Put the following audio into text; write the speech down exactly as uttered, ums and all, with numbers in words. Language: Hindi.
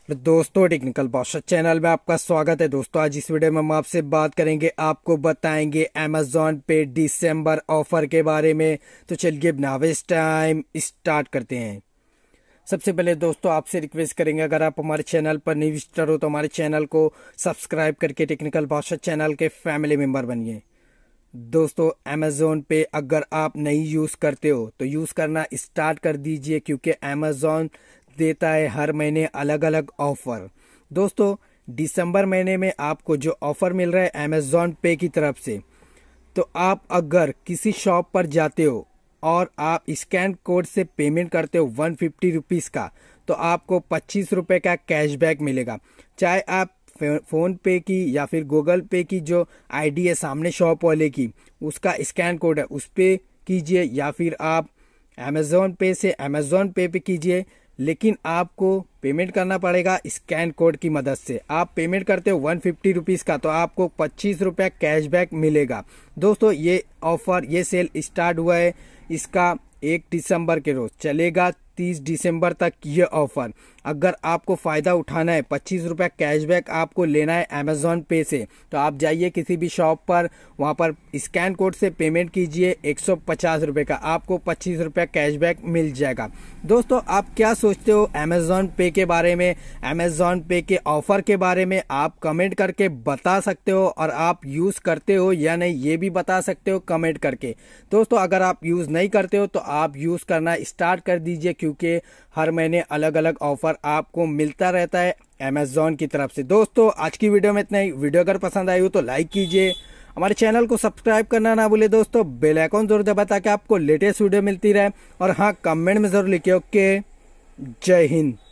दोस्तों टेक्निकल बादशाह चैनल में आपका स्वागत है। दोस्तों आज इस वीडियो में हम आपसे बात करेंगे, आपको बताएंगे अमेजॉन पे दिसंबर ऑफर के बारे में। तो चलिए बिना वेस्ट टाइम स्टार्ट करते हैं। सबसे पहले दोस्तों आपसे रिक्वेस्ट करेंगे, अगर आप हमारे चैनल पर नई विजिटर हो तो हमारे चैनल को सब्सक्राइब करके टेक्निकल बादशाह चैनल के फैमिली मेंबर बनिए। दोस्तों अमेजोन पे अगर आप नहीं यूज़ करते हो तो यूज़ करना स्टार्ट कर दीजिए, क्योंकि अमेजोन देता है हर महीने अलग अलग ऑफर। दोस्तों दिसंबर महीने में आपको जो ऑफर मिल रहा है अमेजोन पे की तरफ से, तो आप अगर किसी शॉप पर जाते हो और आप स्कैन कोड से पेमेंट करते हो वन फिफ्टी रुपीज़ का, तो आपको पच्चीस रुपये का कैशबैक मिलेगा। चाहे आप फ़ोन पे की या फिर गूगल पे की जो आईडी है सामने शॉप वाले की, उसका स्कैन कोड है उस पे कीजिए, या फिर आप अमेजोन पे से अमेजोन पे पे कीजिए, लेकिन आपको पेमेंट करना पड़ेगा स्कैन कोड की मदद से। आप पेमेंट करते हो वन फिफ्टी रुपीज़ का तो आपको पच्चीस रुपया कैशबैक मिलेगा। दोस्तों ये ऑफर, ये सेल स्टार्ट हुआ है, इसका एक दिसंबर के रोज चलेगा तीस दिसंबर तक ये ऑफर। अगर आपको फ़ायदा उठाना है, पच्चीस रुपया कैशबैक आपको लेना है अमेजोन पे से, तो आप जाइए किसी भी शॉप पर, वहाँ पर स्कैन कोड से पेमेंट कीजिए एक सौ पचास रुपये का, आपको पच्चीस रुपया कैशबैक मिल जाएगा। दोस्तों आप क्या सोचते हो अमेजोन पे के बारे में, अमेजोन पे के ऑफर के बारे में आप कमेंट करके बता सकते हो, और आप यूज़ करते हो या नहीं ये भी बता सकते हो कमेंट करके। दोस्तों अगर आप यूज़ नहीं करते हो तो आप यूज़ करना स्टार्ट कर दीजिए, क्योंकि हर महीने अलग अलग ऑफर आपको मिलता रहता है अमेजोन की तरफ से। दोस्तों आज की वीडियो में इतना ही। वीडियो अगर पसंद आई हो तो लाइक कीजिए, हमारे चैनल को सब्सक्राइब करना ना भूले। दोस्तों बेल आइकन जरूर दबाएं ताकि आपको लेटेस्ट वीडियो मिलती रहे, और हाँ कमेंट में जरूर लिखिए। ओके, जय हिंद।